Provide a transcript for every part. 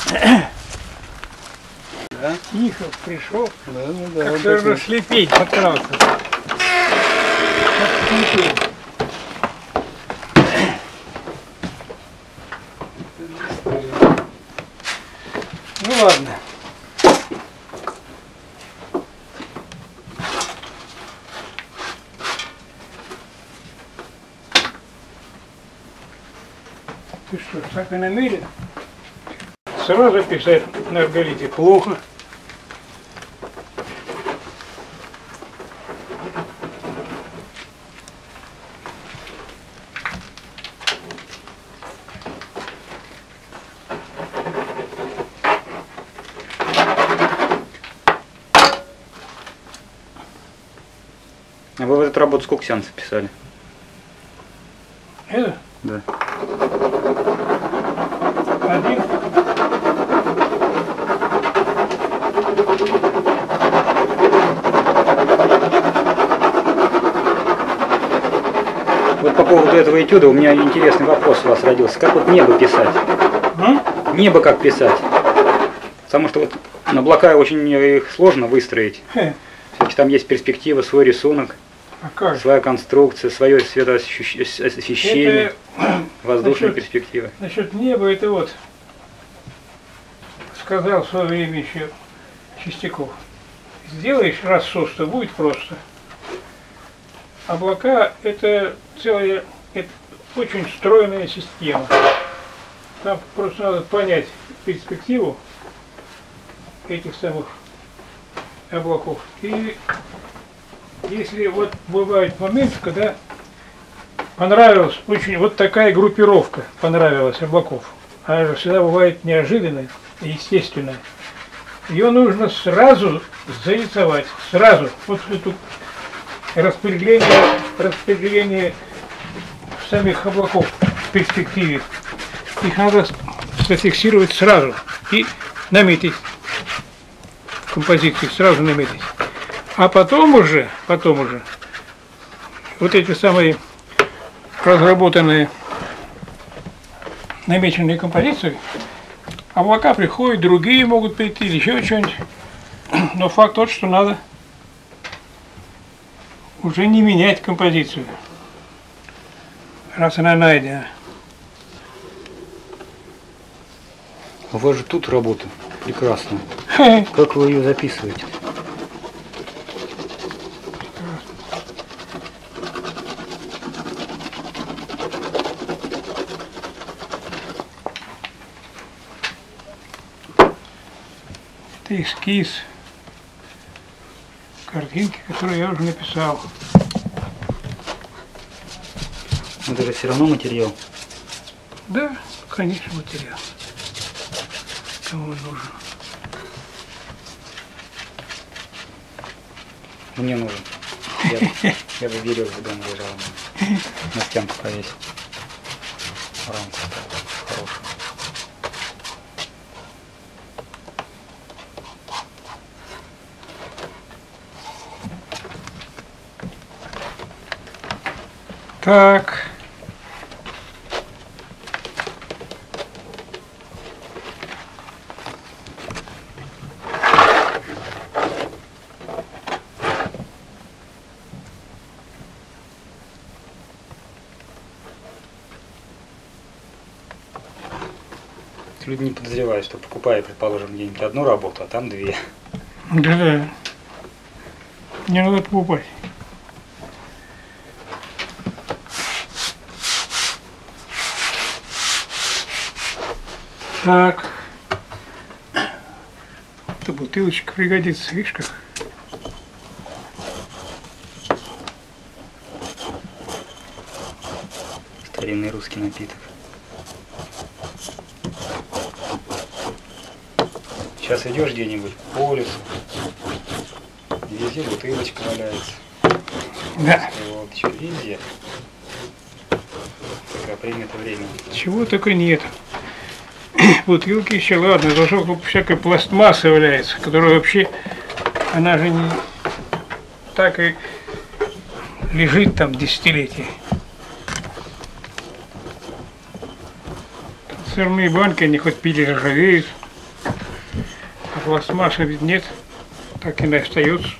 Да? Тихо, пришел. Да, как все равно слепить подкрался. Ну ладно. Ты что, так и намерен? Сразу писать на арголите плохо. А вы в эту работу сколько сеансов писали? Это? Да. Один. Вот по поводу этого этюда у меня интересный вопрос у вас родился. Как вот небо писать? Небо как писать? Потому что вот на облака очень их сложно выстроить. Все-таки там есть перспектива, свой рисунок, своя конструкция, свое светоосвещение, воздушная перспектива. Насчет неба, это вот сказал в свое время еще Чистяков. Сделаешь рассос, будет просто. Облака – это целая, это очень стройная система. Там просто надо понять перспективу этих самых облаков. И если вот бывает момент, когда понравилась очень вот такая группировка, понравилась облаков, она же всегда бывает неожиданная и естественная. Ее нужно сразу зарисовать, сразу. Вот эту распределение самих облаков в перспективе. Их надо зафиксировать сразу и наметить композицию, сразу наметить. А потом уже вот эти самые разработанные намеченные композиции, облака приходят, другие могут прийти, или еще что-нибудь. Но факт тот, что надо уже не менять композицию, раз она найдена. У вас же тут работа прекрасная. Как вы ее записываете? Это эскиз картинки, которую я уже написал. Это же все равно материал. Да, конечно, материал. Кому нужен? Мне нужен. Я бы веревку дома лежал, на стенку повесил. Рамку хорошую. Так. Люди не подозревают, что покупая, предположим, где-нибудь одну работу, а там две. Да. Не надо покупать. Так. Эта бутылочка пригодится, видишь как? Старинный русский напиток. Сейчас идешь где-нибудь по лесу, везде бутылочка валяется. Да. Водочка, везде. Такое принято время. Чего только нет. Бутылки еще, ладно, зато всякая пластмасса валяется, которая вообще, она же не так и лежит там десятилетия. Сырные банки, они хоть пили ржавеют. Пластмасса ведь нет, так и не остается.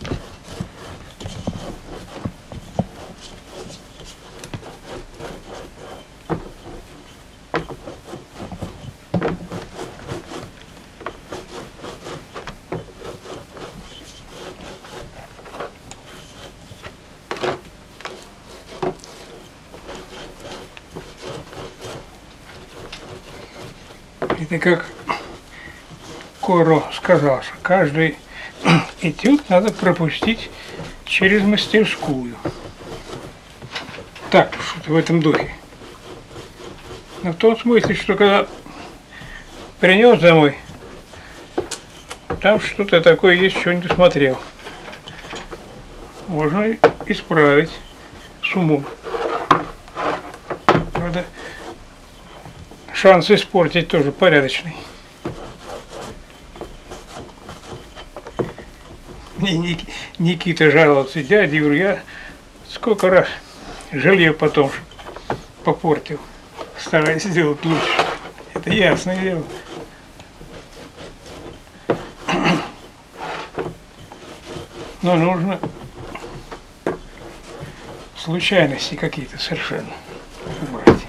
Это как Коро сказал, что каждый этюд надо пропустить через мастерскую. Так, что-то в этом духе. Но в том смысле, что когда принес домой, там что-то такое есть, что не досмотрел. Можно исправить с умом. Правда, шанс испортить тоже порядочный. Никита жаловался, дядя, говорю, я сколько раз жалею потом, что попортил, стараюсь сделать лучше. Это ясное дело. Но нужно случайности какие-то совершенно убрать.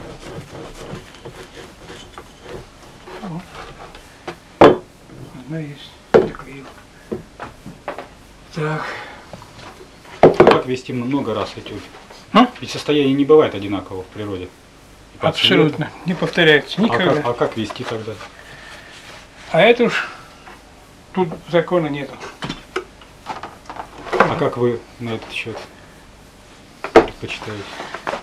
Одна есть. Доклеил. Так. А как вести много раз этюд? Ведь состояние не бывает одинаково в природе. Абсолютно. Не повторяется никогда. А как вести тогда? А это уж тут закона нету. А как вы на этот счет предпочитаете?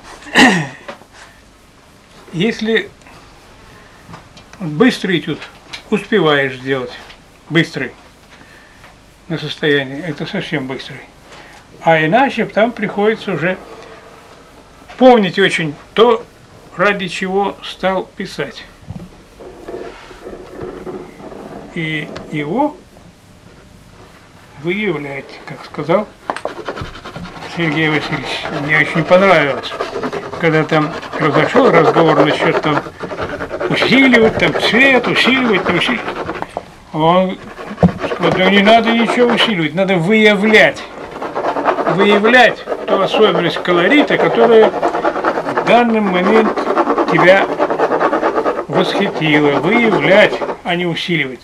Если быстрый этюд успеваешь сделать, быстрый на состояние, это совсем быстрый. А иначе там приходится уже помнить очень то, ради чего стал писать. И его выявлять, как сказал Сергей Васильевич. Мне очень понравилось, когда там произошел разговор насчет там усиливать, там цвет, усиливать, не усиливать. Он сказал, да не надо ничего усиливать, надо выявлять. Выявлять ту особенность колорита, которая в данный момент тебя восхитила. Выявлять, а не усиливать.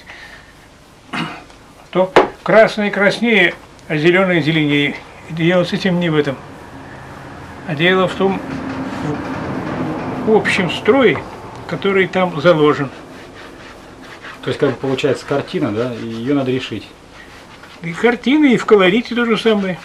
То красное краснее, а зеленое зеленее. Дело с этим не в этом. А дело в том, в общем строе, который там заложен. То есть, как бы получается картина, да, и ее надо решить. И картины, и в колорите то же самое.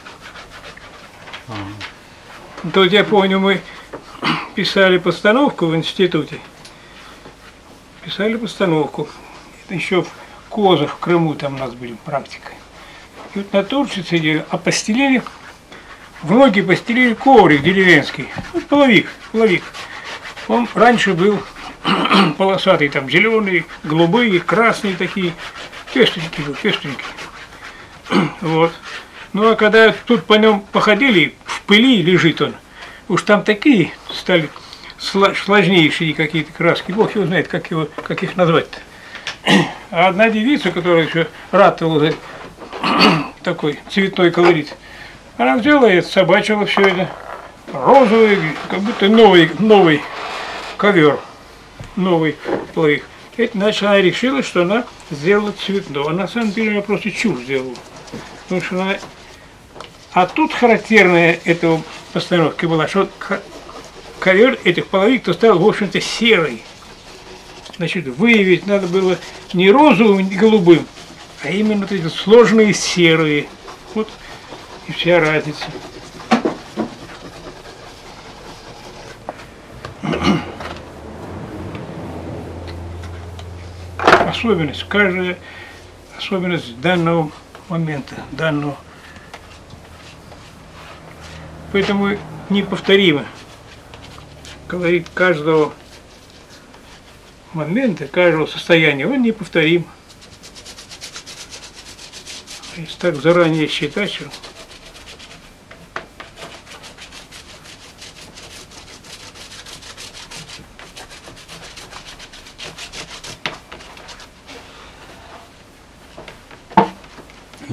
То я помню, мы писали постановку в институте. Писали постановку. Это еще в Козах, в Крыму там у нас были практика. И вот натурщицы сидели, а постелили, в ноги постелили коврик деревенский. Ну, половик. Он раньше был полосатый, там зеленый, голубые, красные такие, пестренький был, пестренький. Вот. Ну а когда тут по нем походили, в пыли лежит он, уж там такие стали сложнейшие какие-то краски, бог его знает, как их назвать-то. А одна девица, которая еще ратовала за такой цветной колорит, она взяла и собачила все это, розовый, как будто новый ковер, новый плавик. Это значит, она решила, что она сделала цветной. А на самом деле она просто чушь сделала. Потому что она... А тут характерная этого постановки была, что ковер этих половик-то стал, в общем-то, серый. Значит, выявить надо было не розовым, не голубым, а именно вот эти сложные серые. Вот и вся разница. Особенность, каждая особенность данного момента, данного. Поэтому неповторимо колорит каждого момента, каждого состояния, он неповторим. Если так заранее считать, что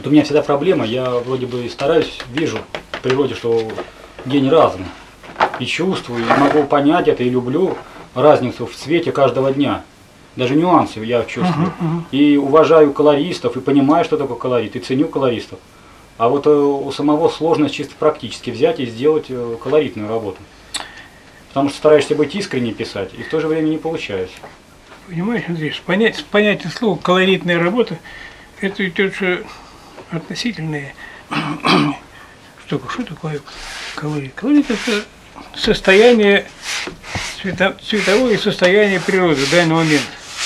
Вот у меня всегда проблема, я вроде бы стараюсь, вижу в природе, что день разный. И чувствую, и могу понять это, и люблю разницу в цвете каждого дня. Даже нюансы я чувствую. И уважаю колористов, и понимаю, что такое колорит, и ценю колористов. А вот у самого сложность чисто практически взять и сделать колоритную работу. Потому что стараешься быть искренне писать, и в то же время не получается. Понимаешь, Андрей, понятие слова колоритная работа, это ведь уже относительное. Что такое колорит? Колорит это состояние, цветовое состояние природы в данный момент.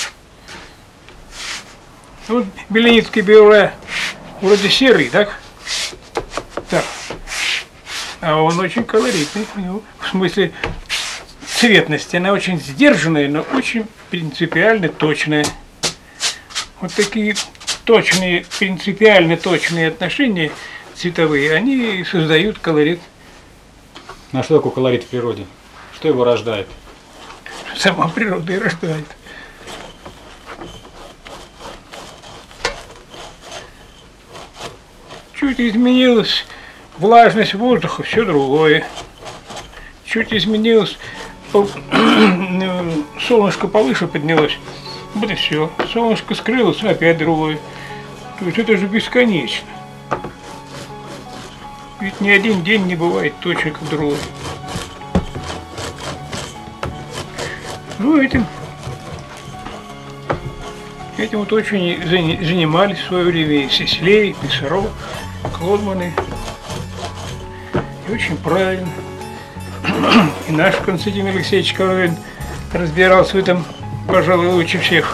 Вот Беленицкий Биола вроде серый, так? Так. А он очень колоритный у него. В смысле цветности. Она очень сдержанная, но очень принципиально точная. Вот такие точные, принципиально точные отношения цветовые, они создают колорит. А что такое колорит в природе? Что его рождает? Сама природа и рождает. Чуть изменилась влажность воздуха, все другое. Чуть изменилось, солнышко повыше поднялось, вот и все. Солнышко скрылось, опять другое. То есть это же бесконечно. Ведь ни один день не бывает точно как другой. Ну, этим вот очень занимались в свое время и Сеслей, и Писаров, Клодманы. И очень правильно. И наш Константин Алексеевич Коровин разбирался в этом, пожалуй, лучше всех.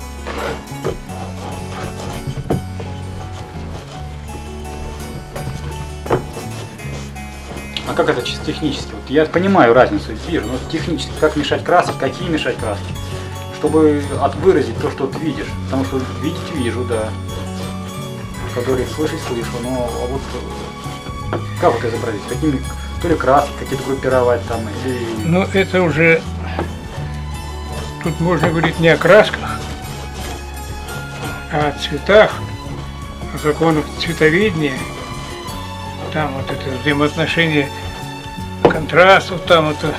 А как это чисто технически? Вот я понимаю разницу, вижу, но технически как мешать краски, какие мешать краски, чтобы выразить то, что ты видишь. Потому что видеть вижу, да. Как говорится, слышать слышу, но вот как вот изобразить? Какими, то ли краски какие-то группировать там, или... Ну, это уже... Тут можно говорить не о красках, а о цветах, о законах цветоведения. Там вот это взаимоотношение контрастов, там это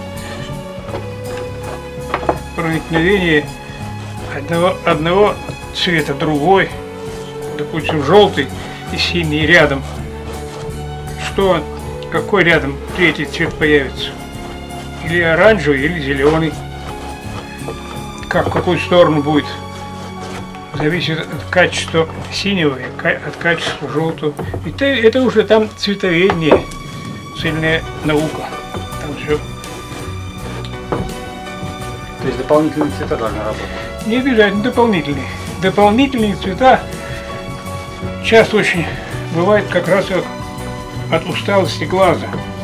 проникновение одного цвета в другой, допустим, желтый и синий рядом. Что, какой рядом третий цвет появится? Или оранжевый, или зеленый. Как, в какую сторону будет? Зависит от качества синего и от качества желтого. Это уже там цветоведение, цельная наука. Там все. То есть дополнительные цвета должны работать? Не обязательно дополнительные. Дополнительные цвета часто очень бывает как раз от усталости глаза.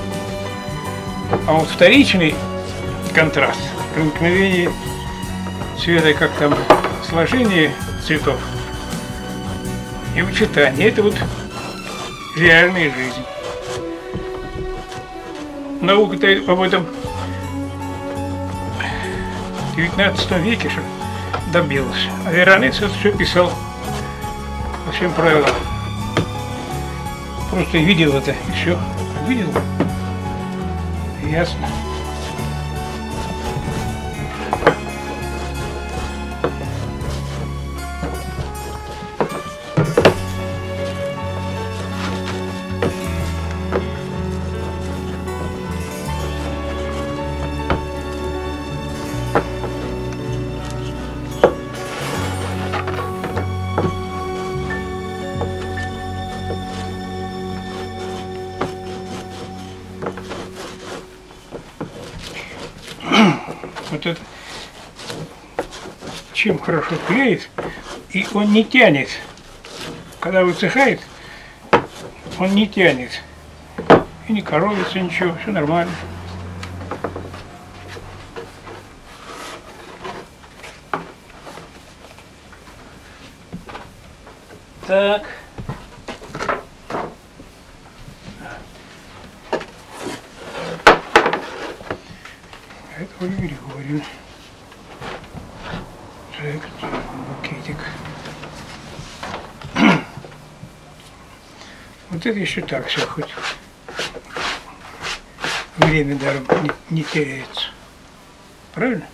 А вот вторичный контраст, проникновение цвета, как там сложение цветов и вычитание, это вот реальная жизнь. Наука-то об этом в 19 веке же добилась. А Веронец это все писал по всем правилам. Просто видел это и все. Видел. Ясно. Вот это, чем хорошо клеит, и он не тянет. Когда высыхает, он не тянет. И не коробится ничего, все нормально. Так. Это Ольга Григорьевна. Так, букетик. Вот это еще так все, хоть время даром не теряется. Правильно?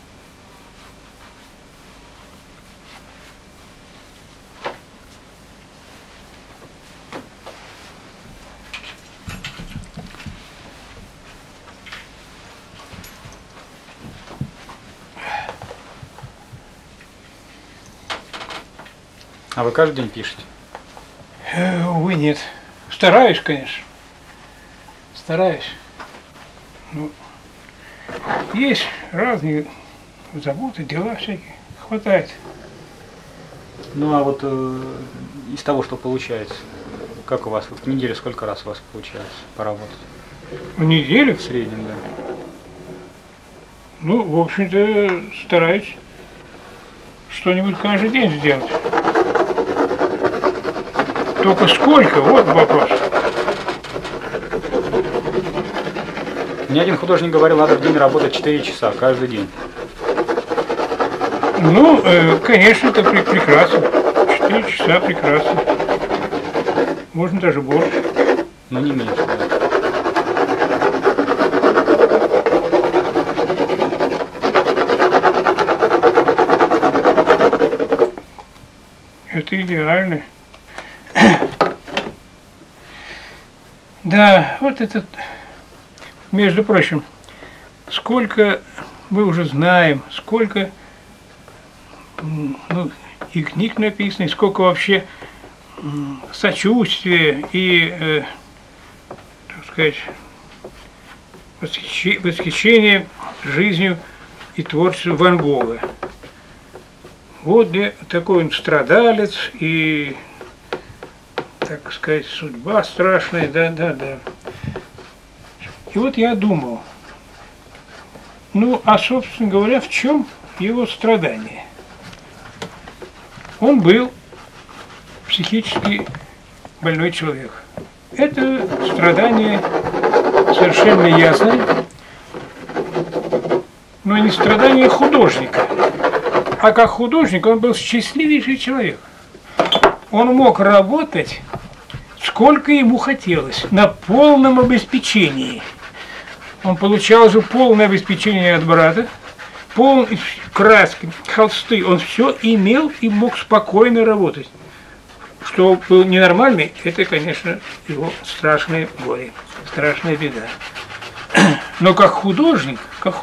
А вы каждый день пишете? Увы, нет. Стараюсь, конечно. Стараюсь. Ну, есть разные заботы, дела всякие. Хватает. Ну а вот из того, что получается, как у вас вот в неделю сколько раз у вас получается поработать? В неделю? В среднем, да. Ну, в общем-то, стараюсь что-нибудь каждый день сделать. Только сколько? Вот вопрос. Мне один художник говорил, надо в день работать 4 часа, каждый день. Ну, конечно, это прекрасно. 4 часа прекрасно. Можно даже больше. Но не меньше, да. Это идеально. Да, вот этот, между прочим, сколько мы уже знаем, сколько ну, и книг написано, и сколько вообще сочувствия и, так сказать, восхищения жизнью и творчеством Ван Гога. Вот где такой он страдалец и, так сказать, судьба страшная, да. И вот я думал, ну, а, собственно говоря, в чем его страдание? Он был психически больной человек. Это страдание совершенно ясное, но не страдание художника. А как художник он был счастливейший человек. Он мог работать сколько ему хотелось, на полном обеспечении. Он получал же полное обеспечение от брата, полные краски, холсты, он все имел и мог спокойно работать. Что было ненормально, это, конечно, его страшное горе, страшная беда. Но как художник,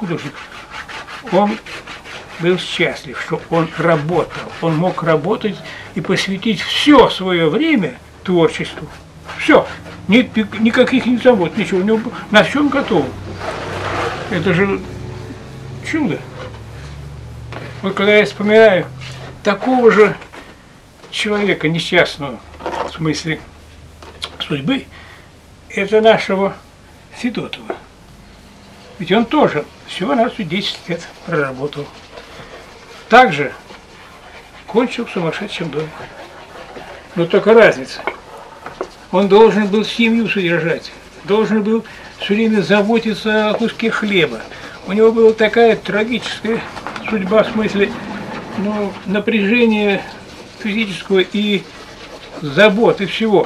он был счастлив, что он работал, он мог работать и посвятить все свое время творчеству. Все, никаких не забот, ничего, у него на всем готово. Это же чудо. Вот когда я вспоминаю такого же человека несчастного, в смысле судьбы, это нашего Федотова. Ведь он тоже всего-навсего 10 лет проработал. Также кончил в сумасшедшем доме. Но только разница. Он должен был семью содержать, должен был все время заботиться о куске хлеба. У него была такая трагическая судьба, в смысле, ну, напряжения физического и заботы всего.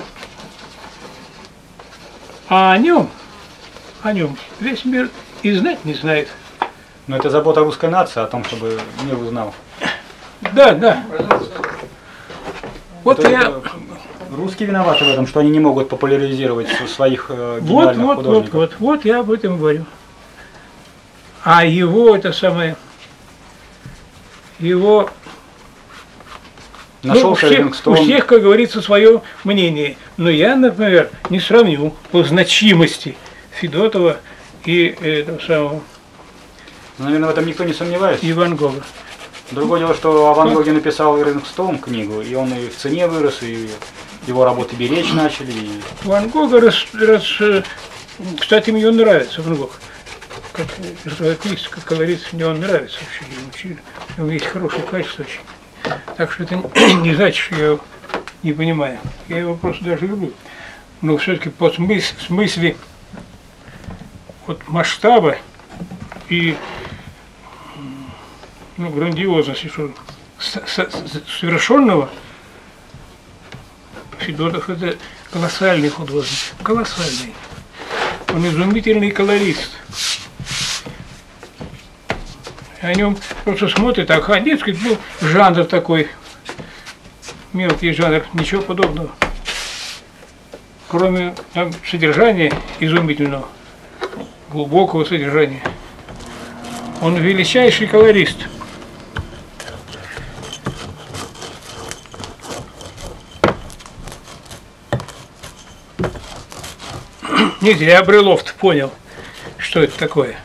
А о нем весь мир и знать не знает. Но это забота русской нации о том, чтобы мир узнал. Да. Вот я... Русские виноваты в этом, что они не могут популяризировать своих гениальных художников. Вот я об этом говорю. А его, это самое, его... Нашелся у всех, как говорится, свое мнение. Но я, например, не сравню по значимости Федотова и этого самого... Наверное, в этом никто не сомневается. И Ван Гога. Другое дело, что о Ван Гоге написал Ирвинг Стоун книгу, и он и в цене вырос, и его работы беречь начали. И... Ван Гога, кстати, мне он нравится, Ван Гог. Как живописец, как говорится, мне он нравится вообще. У него есть хорошее качество очень. Так что это не значит, что я его не понимаю. Я его просто даже люблю. Но все-таки по смысле вот масштаба и грандиозности, что совершенного Федотов это колоссальный художник, колоссальный. Он изумительный колорист. О нем просто смотрит, а детский был жанр такой, мелкий жанр, ничего подобного. Кроме там содержания изумительного, глубокого содержания. Он величайший колорист. Не зря Брюлов понял, что это такое.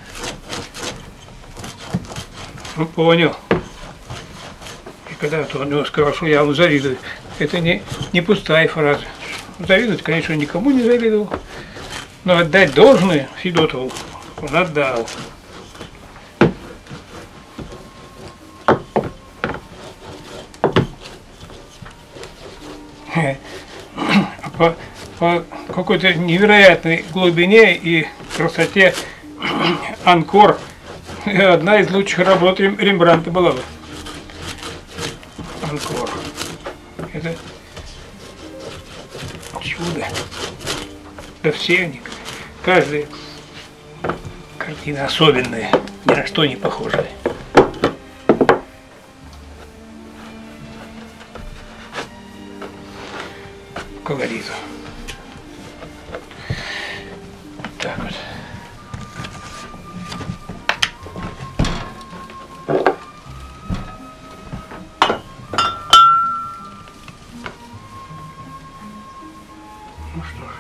Он понял. И когда-то он сказал, что я ему завидую. Это не пустая фраза. Завидовать, конечно, никому не завидовал. Но отдать должное Федотову он отдал. По какой-то невероятной глубине и красоте Анкор одна из лучших работ Рембрандта была бы. Анкор. Это чудо. Да все они, каждая картина особенная, ни на что не похожая. Колориту. Так вот. Ну что ж.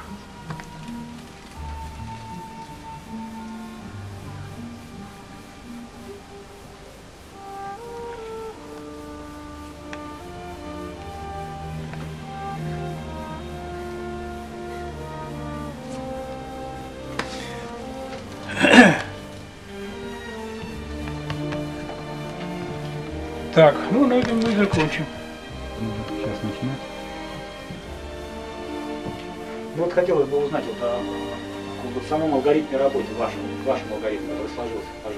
Так, ну на этом мы закончим. Сейчас начинать. Ну вот хотелось бы узнать вот о самом алгоритме работы, вашем алгоритме, который сложился по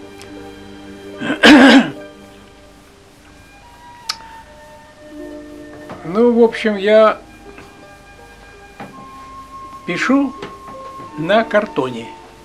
жизни. Ну, в общем, я пишу на картоне.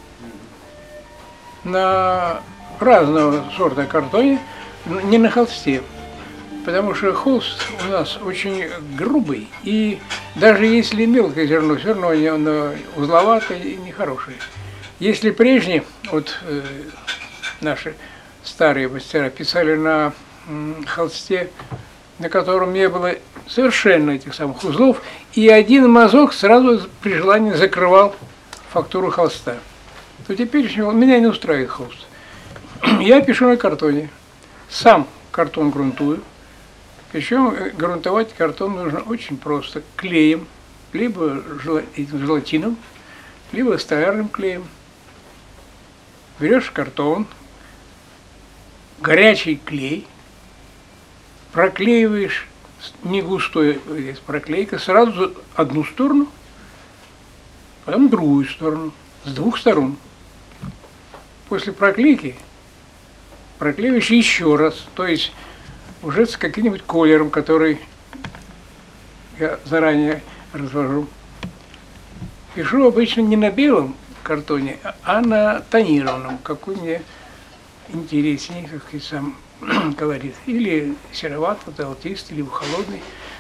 На разного сорта картоне, не на холсте. Потому что холст у нас очень грубый, и даже если мелкое зерно, все равно оно узловатое и нехорошее. Если прежние, вот наши старые мастера писали на холсте, на котором не было совершенно этих самых узлов, и один мазок сразу при желании закрывал фактуру холста, то теперь меня не устраивает холст. Я пишу на картоне. Сам картон грунтую. Причем грунтовать картон нужно очень просто. Клеем, либо желатином, либо столярным клеем. Берешь картон, горячий клей, проклеиваешь, не густой проклейка, сразу одну сторону, потом другую сторону, с двух сторон. После проклейки проклеиваешь еще раз, то есть уже с каким-нибудь колером, который я заранее развожу. Пишу обычно не на белом картоне, а на тонированном, какой мне интереснее, как и сам колорит. Или сероватый, золотистый, либо холодный.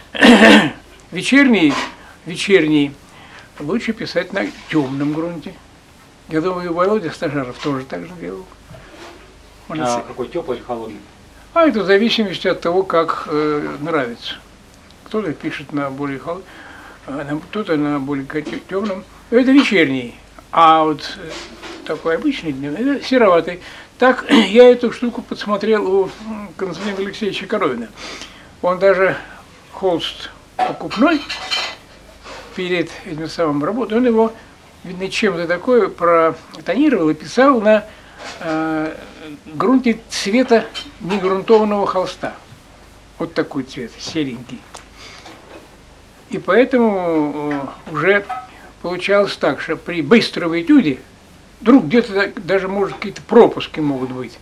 Вечерний лучше писать на темном грунте. Я думаю, Володя Стажаров тоже так же делал. Какой теплый или холодный? А это в зависимости от того, как нравится. Кто-то пишет на более холодном, кто-то на более темном. Это вечерний. А вот такой обычный дневной, это сероватый. Так я эту штуку подсмотрел у Константина Алексеевича Коровина. Он даже холст покупной перед этим самым работой, он его, видно, чем-то такое протонировал и писал на грунте цвета негрунтованного холста. Вот такой цвет, серенький. И поэтому уже получалось так, что при быстром этюде вдруг где-то даже, может, какие-то пропуски могут быть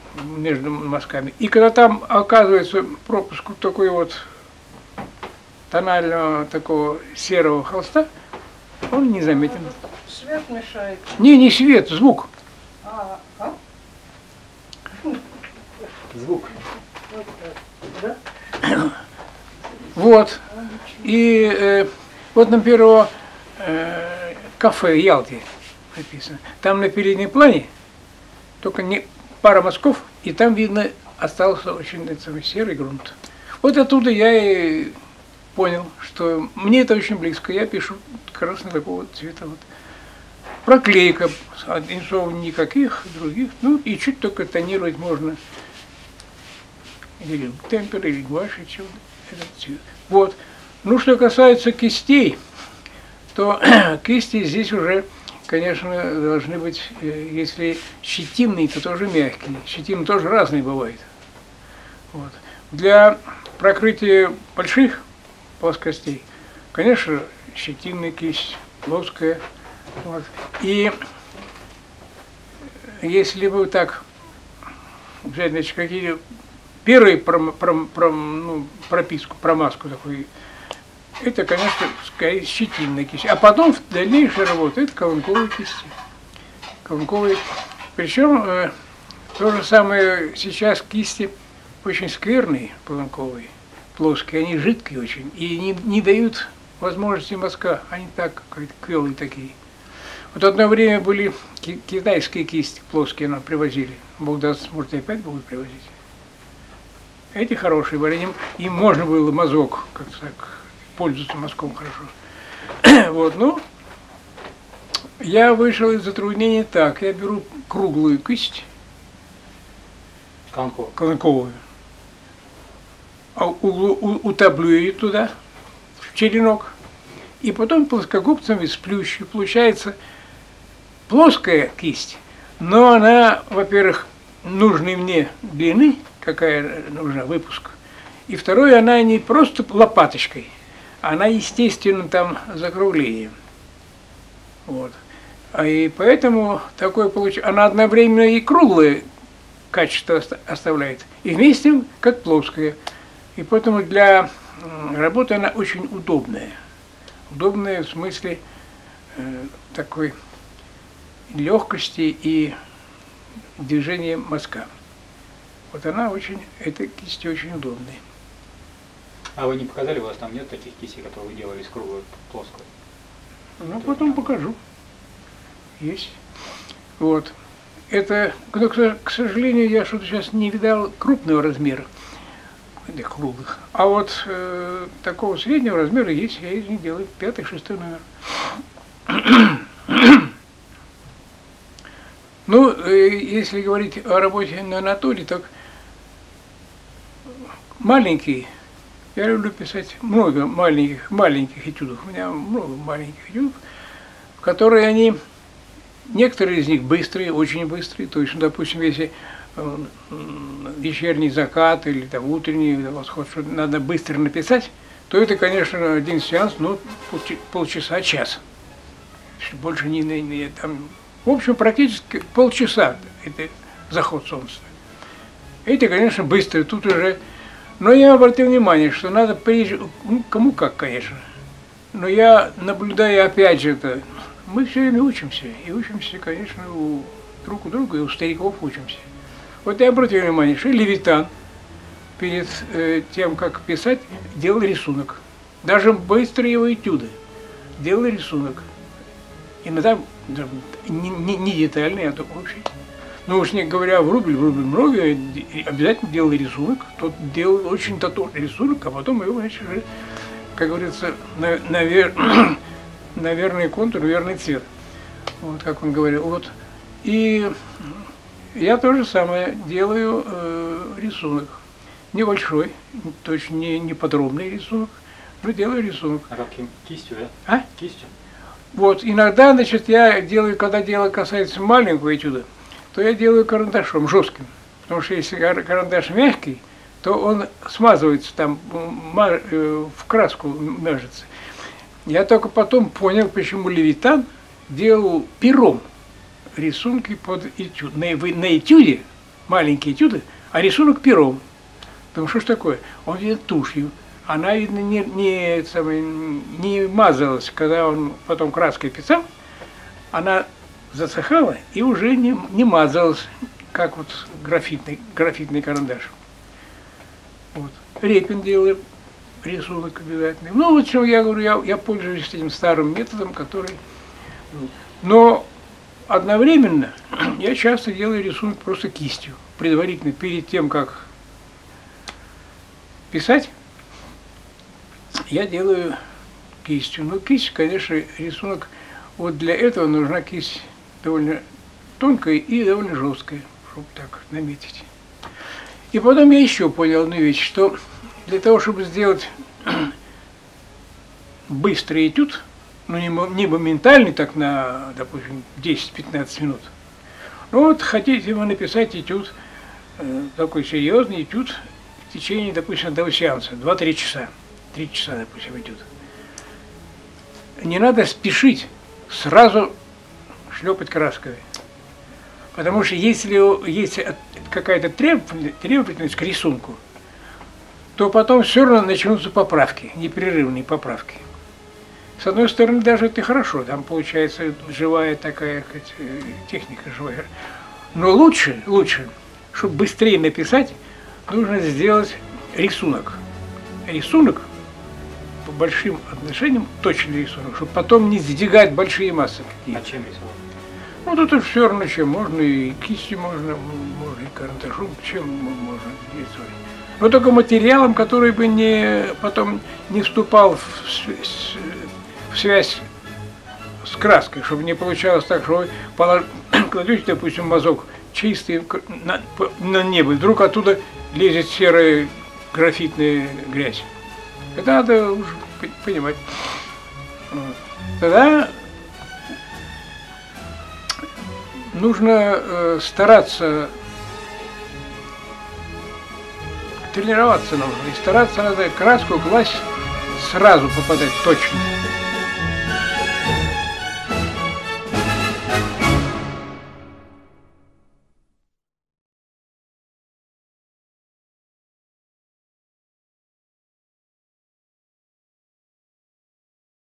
между мазками. И когда там оказывается пропуск такой вот тонального такого серого холста, он не заметен. Свет мешает. Не свет, звук. А? Звук. Вот так. Да? Вот. И вот, например, кафе Ялти написано. Там на переднем плане только не пара мазков, и там видно остался очень серый грунт. Вот оттуда я и понял, что мне это очень близко. Я пишу как раз на такого цвета. Вот. Проклейка, оттенцов никаких других. Ну и чуть только тонировать можно. Или темпер, или гуашь, и чего этот цвет. Вот. Ну, что касается кистей, то кисти здесь уже, конечно, должны быть, если щетинные, то тоже мягкие. Щетины тоже разные бывают. Вот. Для прокрытия больших плоскостей, конечно, щетинная кисть, плоская. Вот. И если бы так взять, значит, какие первые прописку, промазку такую, это, конечно, скорее щетинная кисть. А потом в дальнейшей работе это колонковые кисти. Колонковые. Причем то же самое сейчас кисти очень скверные, колонковые, плоские, они жидкие очень и не дают возможности мазка. Они так, квелые такие. Вот одно время были китайские кисти плоские, нам привозили. Бог даст, может, и опять будут привозить. Эти хорошие были, им можно было мазок, как-то так, пользоваться мазком хорошо. Вот, ну, я вышел из затруднения так. Я беру круглую кисть, колонковую, утоплю ее туда, в черенок, и потом плоскогубцами сплющу. Получается плоская кисть, но она, во-первых, нужной мне длины, какая нужна, выпуск, и второе, она не просто лопаточкой, она, естественно, там закруглением. Вот. И поэтому такое получается, она одновременно и круглое качество оставляет, и вместе как плоская. И поэтому для работы она очень удобная. Удобная в смысле такой легкости и движения мазка. Вот она очень, эта кисть очень удобная. А вы не показали, у вас там нет таких кистей, которые вы делали из круглой, плоской? Ну, потом покажу. Есть. Вот. Это, но, к сожалению, я что-то сейчас не видал крупного размера, этих круглых. А вот такого среднего размера есть, я из них делаю 5-6 номер. Ну, если говорить о работе на натуре, так маленькие, я люблю писать много маленьких этюдов. У меня много маленьких этюдов, в которые они, некоторые из них быстрые, очень быстрые. То есть, допустим, если вечерний закат или там утренний восход, что надо быстро написать, то это, конечно, один сеанс, ну, полчаса, час. Больше не там. В общем, практически полчаса это заход солнца. Эти, конечно, быстрые, тут уже. Но я обратил внимание, что надо прежде, ну, кому как, конечно. Но я наблюдаю опять же это. Мы все время учимся. И учимся, конечно, друг у друга, и у стариков учимся. Вот я обратил внимание, что Левитан перед тем, как писать, делал рисунок. Даже быстрые его этюды. Делал рисунок. Иногда не детальный, а то общий. Ну уж не говоря в рубль много, обязательно делал рисунок. Тот делал очень тотальный рисунок, а потом его, значит, как говорится, на верный контур, верный цвет. Вот как он говорил. Вот. И я то же самое делаю рисунок. Небольшой, точно не подробный рисунок, но делаю рисунок. А каким? Кистью, да? А? Кистью. Вот, иногда, значит, я делаю, когда дело касается маленького этюда, то я делаю карандашом, жестким. Потому что если карандаш мягкий, то он смазывается там, в краску мажется. Я только потом понял, почему Левитан делал пером рисунки под этюд. На этюде, маленькие этюды, а рисунок пером. Потому что ж такое? Он делает тушью. она, видно, не мазалась. Когда он потом краской писал, она засыхала и уже не мазалась, как вот графитный карандаш. Вот. Репин делает рисунок обязательный. Ну, вот что я говорю, я пользуюсь этим старым методом, который... Но одновременно я часто делаю рисунок просто кистью. Предварительно, перед тем, как писать, я делаю кистью. Ну, кисть, конечно, рисунок, вот для этого нужна кисть довольно тонкая и довольно жесткая, чтобы так наметить. И потом я еще понял одну вещь, что для того, чтобы сделать быстрый этюд, ну не моментальный, так на, допустим, 10-15 минут, ну вот хотите вы написать этюд, такой серьезный этюд в течение, допустим, одного сеанса, 2-3 часа, 3 часа, допустим, этюд. Не надо спешить сразу шлепать краской. Потому что если есть какая-то требовательность к рисунку, то потом все равно начнутся поправки, непрерывные поправки. С одной стороны, даже это хорошо, там получается живая такая техника живая. Но лучше, чтобы быстрее написать, нужно сделать рисунок. Рисунок по большим отношениям, точный рисунок, чтобы потом не сдвигать большие массы какие-то. А чем рисовать? Ну, тут все равно, чем можно, и кистью можно и карандашом, чем можно рисовать. Но только материалом, который бы потом не вступал в связь с краской, чтобы не получалось так, что вы кладете, допустим, мазок чистый на небо, и вдруг оттуда лезет серая графитная грязь. Это надо уже понимать. Тогда нужно стараться, тренироваться нужно, и стараться надо краску класть сразу попадать точно.